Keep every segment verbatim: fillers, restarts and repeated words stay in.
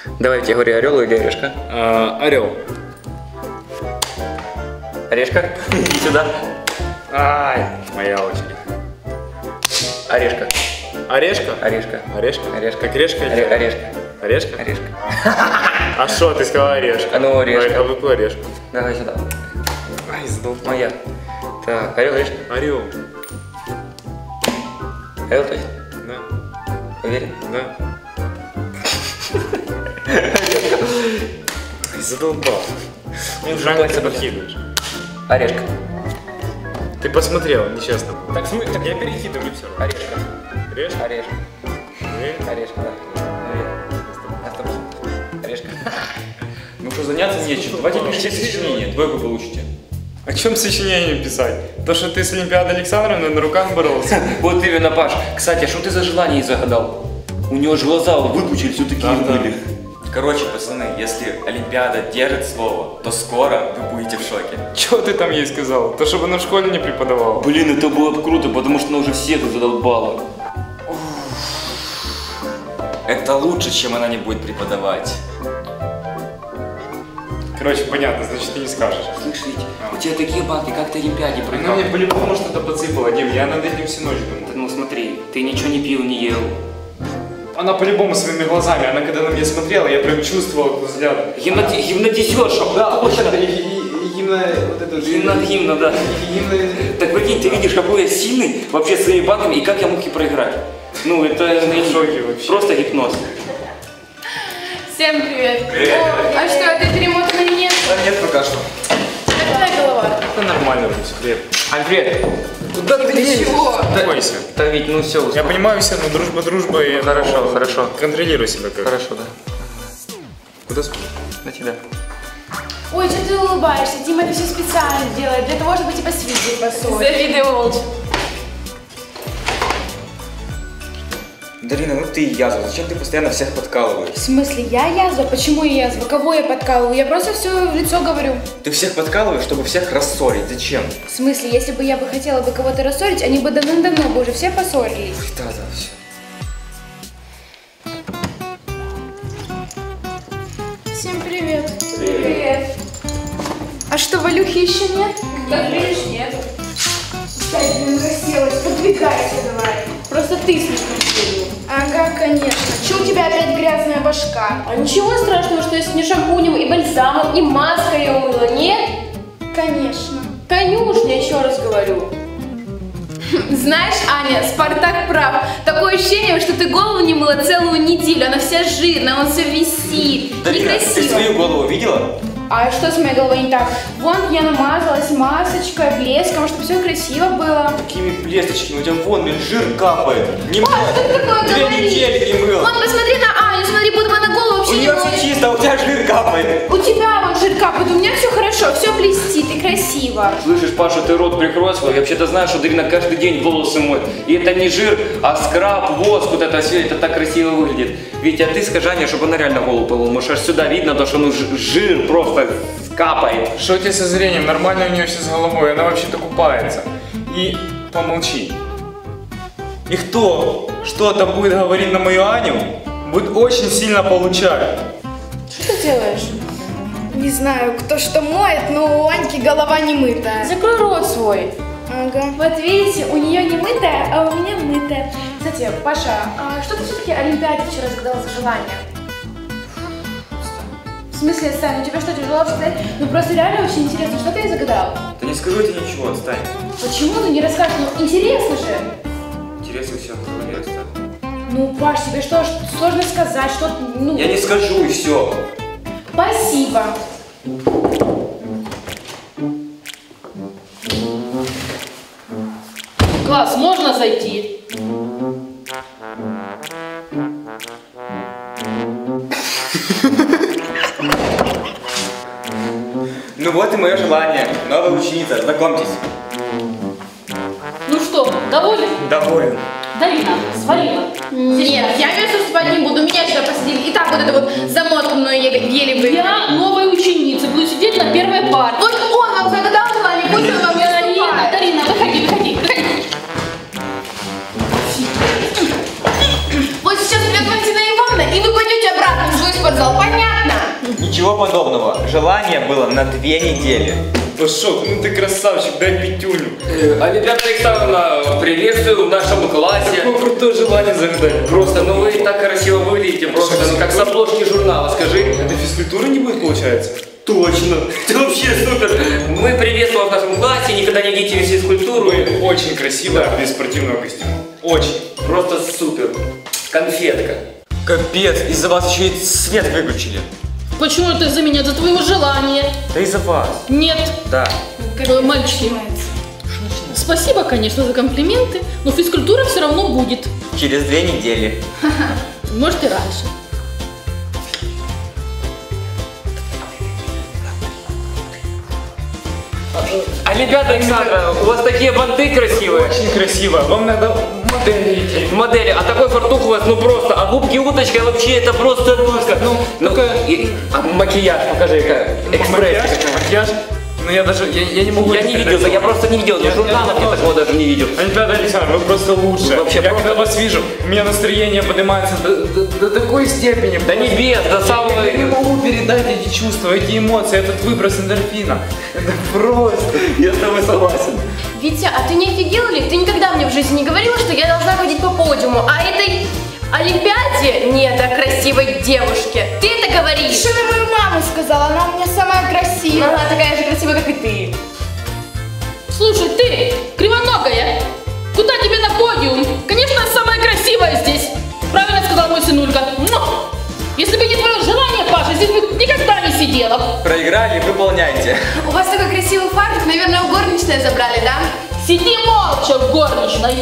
Давайте, говори, орел или орешка? А, орел. Орешка? Иди сюда. Ай, моя очередь. Орешка. Орешка? Орешка. Орешка? Орешка. Как решка? Оре- Орешка. Орешка? Орешка. А что, ты сказала орешка? А ну, орешка. А какую орешку? Давай сюда. Ай, задолбал. Моя. Так, орел, орешка. Орел. Орел точно? Да. Уверен? Да. Ай, задолбал. Мне уже Пальцы ты болят. подкидываешь. Орешка. Ты посмотрел, нечестно. Так, смотри, так я перекидываю все. Орешка. Орешка? Орешка. Уверен? Орешка, да. Уверен. На сто процентов. Орешка. Ну что, заняться нечем. Давайте пишите сочинение, двойку получите. О чем сочинение писать? То, что ты с Олимпиадой Александровной на руках боролся? Вот именно, Паш. Кстати, а что ты за желание загадал? У него же глаза выпучили, все такие Да, да. были. Короче, пацаны, если Олимпиада держит слово, то скоро вы будете в шоке. Чего ты там ей сказал? То, чтобы она в школе не преподавала. Блин, это было бы круто, потому что она уже всех задолбала. Это лучше, чем она не будет преподавать. Короче, понятно, значит, ты не скажешь. Слышь, Вить, у тебя такие банки, как ты Олимпиаде Она проиграл? мне по-любому что-то подсыпала, Дим, я над этим всю ночь думал. Ну смотри, ты ничего не пил, не ел. Она по-любому своими глазами, она когда на меня смотрела, я прям чувствовал взгляд. Гимноти- гимнотизерша. Да, точно, гимна, вот это Гимна, гимна, да. Так прикинь, ты видишь, какой я сильный вообще своими банками и как я мог их проиграть. Ну, это в шоке вообще. просто гипноз. Всем привет! О, а что, это перемотано или нет? Да нет, пока что. Как твоя голова? Это нормально будет, хлеб. Альфред. Куда ты лезешь? Чего? Успокойся. Да ведь, ну все, Я понимаю все, но дружба дружба и... Хорошо, хорошо. Контролируй себя как. Хорошо, да. Куда смотришь? На тебя. Ой, что ты улыбаешься? Дима это все специально делает, для того, чтобы тебя свидеть поссорить. Завидуй молча. Дарина, ну ты язва, зачем ты постоянно всех подкалываешь? В смысле, я язва? Почему я язва? Кого я подкалываю? Я просто все в лицо говорю. Ты всех подкалываешь, чтобы всех рассорить, зачем? В смысле, если бы я бы хотела бы кого-то рассорить, они бы давно-давно бы уже все поссорились. Да, да, все. Всем привет. Привет. А что, Валюхи еще нет? Как видишь, нет. Опять, блин, расселась. Подвигайся давай. Просто ты слишком сильный. Ага, конечно. Че у тебя опять грязная башка? А ничего страшного, что я с не шампунем и бальзамом, и маской ее умыла, нет? Конечно. Конюшня, еще раз говорю. Знаешь, Аня, Спартак прав. Такое ощущение, что ты голову не мыла целую неделю. Она вся жирная, он все висит. Дарина, ты Некрасиво. свою голову видела? А что с моей головой не так? Вон я намазалась масочкой, блеском, чтобы все красиво было. Такими блесточками, у тебя вон, блин, жир капает. Не Ой, что ты такое Две говоришь? недели не мыла. Вон, посмотри на Аню, смотри, будто бы она голову У вообще не нее мыла. все чисто, а у тебя жир капает. У тебя вон жир капает, у меня все хорошо, все блестит и красиво. Слышишь, Паша, ты рот прикрой свой. Я вообще-то знаю, что Дарина каждый день волосы моет. И это не жир, а скраб, воск, вот это все, это так красиво выглядит. Витя, а ты скажи Ане, чтобы она реально голову помыла. Может, аж сюда видно, то, что ну, ж- жир просто капает. Что у тебя со зрением? Нормально у нее все с головой, она вообще-то купается. И помолчи. И кто что-то будет говорить на мою Аню, будет очень сильно получать. Что ты делаешь? Не знаю, кто что моет, но у Аньки голова не мытая. Закрой рот свой. Ага. Вот видите, у нее не мытая, а у меня мытая. Кстати, Паша, а что ты все-таки Олимпиаде вчера загадал за желание? В смысле, Сань, у тебя что, тяжело сказать? Ну просто реально очень интересно, что ты ей загадал? Да не скажу тебе ничего, отстань. Почему ты не расскажешь? Ну интересно же. Интересно все, говори, отстань. Ну, Паш, тебе что, сложно сказать, что, ну... Я не скажу, и все. Спасибо. Класс, можно зайти? Ну вот и мое желание. Новая ученица, знакомьтесь. Ну что, доволен? Доволен. Дарина, свалила. Нет, я место спать не буду, меня сюда посадили. И так вот это вот замотанную еле, еле вы. Я новая ученица, буду сидеть на первой парте. Вот он вам загадал желание, пусть он вам не Дарина, наступает. Дарина, выходи, выходи, выходи. Вот сейчас придет Валентина Ивановна, и вы пойдете обратно в свой спортзал. Ничего подобного. Желание было на две недели. Пашок, ну ты красавчик, дай пятюню. Олимпиада Александровна, приветствую в нашем классе. Какое крутое желание загадать. Просто, ну вы так красиво выглядите, просто, ну как с обложки журнала, скажи. Это физкультуры не будет, получается? Точно, ты вообще супер. Мы приветствуем в нашем классе, никогда не идите в физкультуру. Вы очень красиво без спортивного костюма. Очень. Просто супер. Конфетка. Капец, из-за вас еще и свет выключили. Почему это из-за меня? За твоего желания. Да из-за вас. Нет. Да. Ой, мальчики. Спасибо, конечно, за комплименты, но физкультура все равно будет. Через две недели. Может и раньше. Олимпиада Александра, у вас такие банты красивые. Очень красиво. Вам надо модели идти. Модели, а такой фартух у вас, ну просто, а губки уточка вообще это просто только. Ну, ну и, а макияж, покажи, как экспресс. Макияж? Макияж? Ну я даже, я, я не могу... Я не видел, я просто не видел, Я- в журналах я я такого даже не видел. Олимпиада Александровна, вы просто лучше. Вообще я просто- когда вас вижу, у меня настроение поднимается до, до- до такой степени. До небес, до самого... Я не могу передать эти чувства, эти эмоции, этот выброс эндорфина. Это просто... Я с тобой согласен. Витя, а ты не офигел ли? Ты никогда мне в жизни не говорила, что я должна ходить по подиуму, а этой Олимпиаде нет, а красивой девушке. Ты это говоришь? Что на мою маму сказала? Она у меня самая красивая. Она такая же красивая, как и ты. Слушай, ты, кривоногая, куда тебе на подиум? Конечно, самая красивая здесь. Правильно сказал мой сынулька. Но, если бы не твое желание, Паша, здесь бы никогда не сидела. Проиграли, выполняйте. У вас такой красивый фартук, наверное, у горничной забрали, да? Сиди молча в горничной.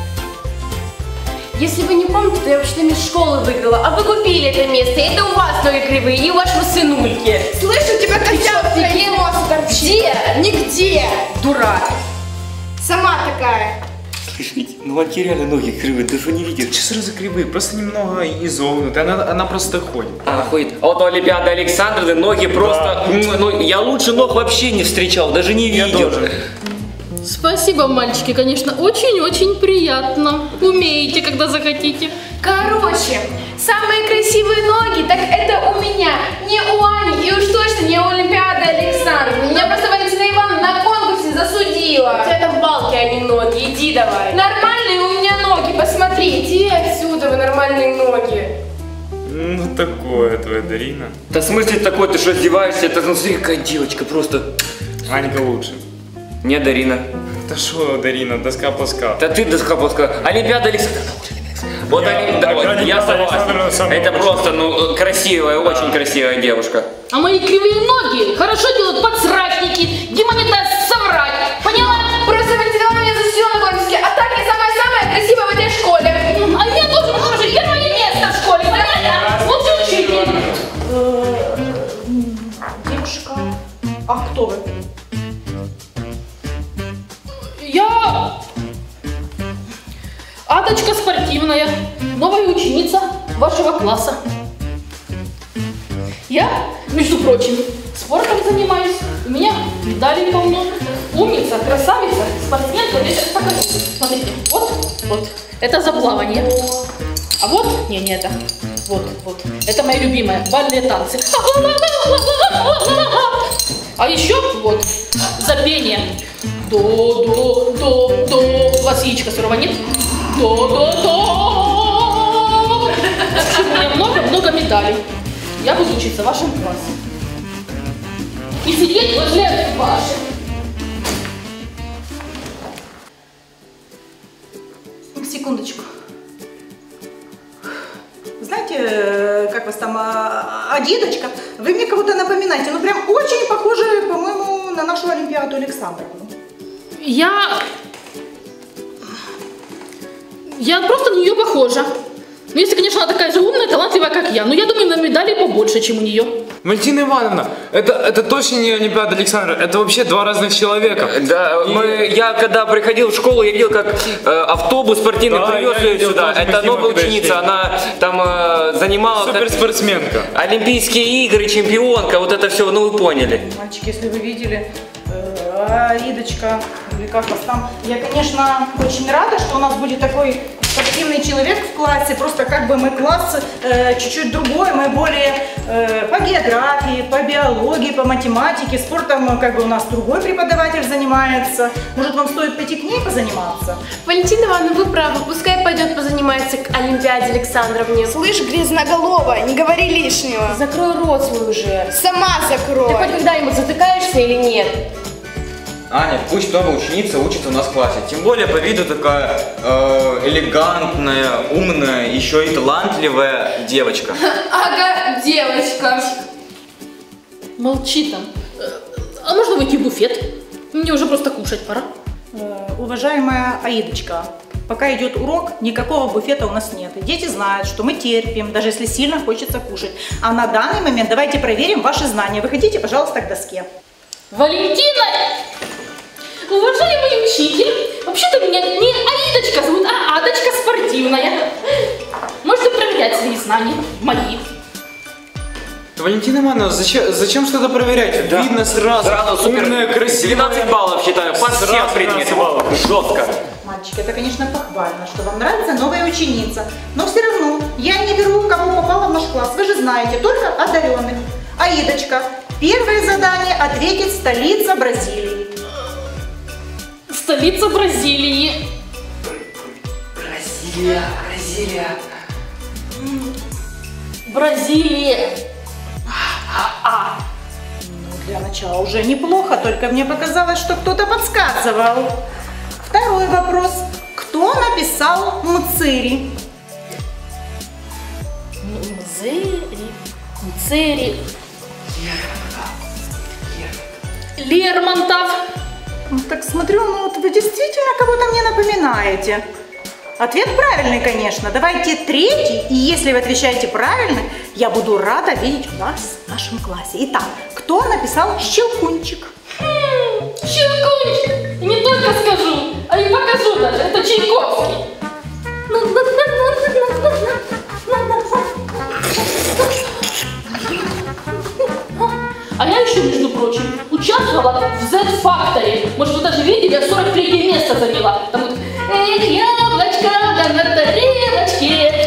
Если вы не помните, то я вообще-то мисс школы выиграла, а вы купили это место, и это у вас ноги кривые, и у вашего сынульки. Слышь, у тебя костяшка из носа торчит. Где? Нигде. Дурак. Сама такая. Слышь, Витя, ну какие реально ноги кривые, ты что не видишь? Че сразу кривые, просто немного изогнуты, она, она просто ходит. А, ходит. А вот у Олимпиады Александровны ноги просто... м, Ну, я лучше ног вообще не встречал, даже не Я видел. тоже. Спасибо, мальчики, конечно, очень-очень приятно. Умеете, когда захотите. Короче, самые красивые ноги, так это у меня, не у Ани, и уж точно не у Олимпиады Александровны. Меня просто Валентина Ивановна на конкурсе засудила. У тебя там балки, а не ноги, иди давай. Нормальные у меня ноги, посмотри. Иди отсюда, вы нормальные ноги. Ну такое твоя Дарина. Да в смысле такой, ты что издеваешься? Это ну смотри, какая девочка просто. Анька лучше. Не, Дарина. Да шо, Дарина, доска плоска. Да ты доска плоска. Олимпиада Александровна. Вот Я- они, да, вот, Олимпиада я Александровна согласен. самая Это лучшая. просто, ну, красивая, очень красивая девушка. А мои кривые ноги хорошо делают подсрачники. Дима не даст соврать. Поняла? Просто Валентина Ивановна меня засудила на конкурсе, а так я самая-самая красивая в этой школе. А я тоже тоже первое место в школе. Понятно? Лучший учитель. Девушка, а кто вы? Я Адочка спортивная, новая ученица вашего класса. Я, между прочим, спортом занимаюсь. У меня медалей полно. Умница, красавица, спортсменка. Это, покажи. Смотрите, вот, вот. Это за плавание. А вот, не, не это. Вот, вот. Это моя любимая, бальные танцы. А еще вот за пение. До, до, до, до. У вас яичка сырого нет? До, до, до. У меня много-много медалей. Я буду учиться в вашем классе. И сидеть возле ваших. Секундочку. Знаете, как вас там, а, а дедочка, вы мне кого-то напоминаете, ну прям очень похоже, по-моему, на нашу Олимпиаду Александровну. Я... Я просто на нее похожа. Ну, если, конечно, она такая же умная, талантливая, как я. Но я думаю, на медали побольше, чем у нее. Валентина Ивановна, это, это точно не Олимпиада Александра, это вообще два разных человека. Да, И- мы, я когда приходил в школу, я видел, как э, автобус спортивный Да, привез я ее видел, сюда. тоже Это мы с Димой новая когда ученица, шли. она там э, занималась Суперспортсменка. Олимпийские игры, чемпионка, вот это все, ну вы поняли. Мальчики, если вы видели, э, Аидочка, или как вас там, я, конечно, очень рада, что у нас будет такой спортивный человек в классе, просто как бы мы класс э, чуть-чуть другой, мы более э, географии, по биологии, по математике, спортом как бы у нас другой преподаватель занимается. Может, вам стоит пойти к ней позаниматься? Валентина Ивановна, вы правы, пускай пойдет позанимается к Олимпиаде Александровне. Слышь, грязноголовая, не говори лишнего. Закрой рот свой уже. Сама Ты закрой. хоть когда-нибудь затыкаешься или нет? Аня, пусть дома ученица учится у нас в классе. Тем более по виду такая э, элегантная, умная, еще и талантливая девочка. Ага, девочка. Молчи там. Э, А можно выйти в буфет? Мне уже просто кушать пора. Э, Уважаемая Аидочка, пока идет урок, никакого буфета у нас нет. И дети знают, что мы терпим, даже если сильно хочется кушать. А на данный момент давайте проверим ваши знания. Выходите, пожалуйста, к доске. Валентина! Уважаемый учитель, вообще-то меня не Аидочка зовут, а Адочка спортивная. Можете проверять свои знания, мои. Валентина Ивановна, зачем, зачем что-то проверять? Да. Видно сразу. Сразу супер. Умная, красивая. двенадцать баллов считаю, по всем Сразу предметам. двенадцать баллов. Жестко. Мальчики, это, конечно, похвально, что вам нравится новая ученица. Но все равно я не беру, кому попало в наш класс. Вы же знаете, только одаренных. Аидочка, первое задание ответить столица Бразилии. Столица Бразилии. Бразилия, Бразилия. Бразилия. А. Ну, для начала уже неплохо, только мне показалось, что кто-то подсказывал. Второй вопрос. Кто написал Мцыри? Мцыри. Мцыри. Лермонтов. Ну, так смотрю, ну вот вы действительно кого-то мне напоминаете. Ответ правильный, конечно. Давайте третий, и если вы отвечаете правильно, я буду рада видеть вас в нашем классе. Итак, кто написал Щелкунчик? Щелкунчик. И не только скажу, а и покажу даже. Это Чайковский. А я еще, между прочим, участвовала в Z-Factory. Может, вы даже видели, я сорок третье место заняла. Там вот, эх, яблочко, да на тарелочке,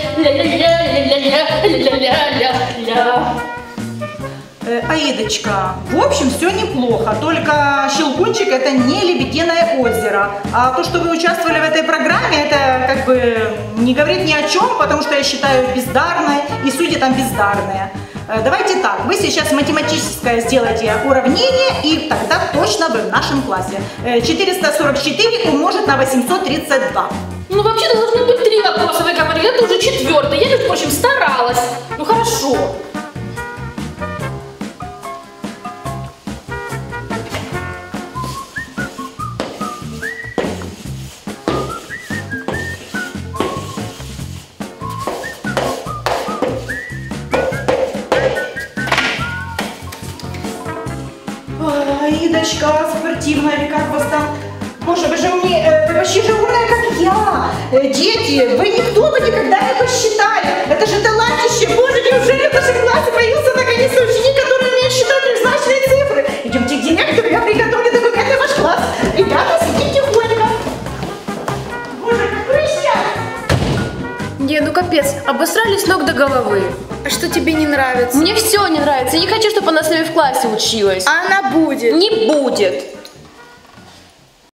ля-ля-ля-ля-ля-ля-ля-ля-ля. Э, Аидочка, в общем, все неплохо, только Щелкунчик это не Лебединое озеро. А то, что вы участвовали в этой программе, это как бы не говорит ни о чем, потому что я считаю бездарной, и судьи там бездарные. Э, Давайте так, вы сейчас математическое сделаете уравнение, и тогда точно вы в нашем классе. Э, четыреста сорок четыре умножить на восемьсот тридцать два. Ну, вообще-то должны быть три вопроса, вы говорили, это уже четвертый. Я, между прочим, старалась. Ну, хорошо. Аидочка, спортивная, или как вас там? Боже, вы же мне, э, вы почти же умная, как я. Э, дети, вы никто бы никогда не посчитали. Это же талантище. Боже, неужели в нашем классе появился наконец-то ученик, который умеет считать трехзначные цифры? Идемте к директору, я приготовлю документы в ваш класс. Ребята, сидите тихонько. Боже, какое счастье. Не, ну капец, обосрали с ног до головы. А что тебе не нравится? Мне все не нравится, я не хочу, чтобы она с нами в классе училась. А она будет. Не будет.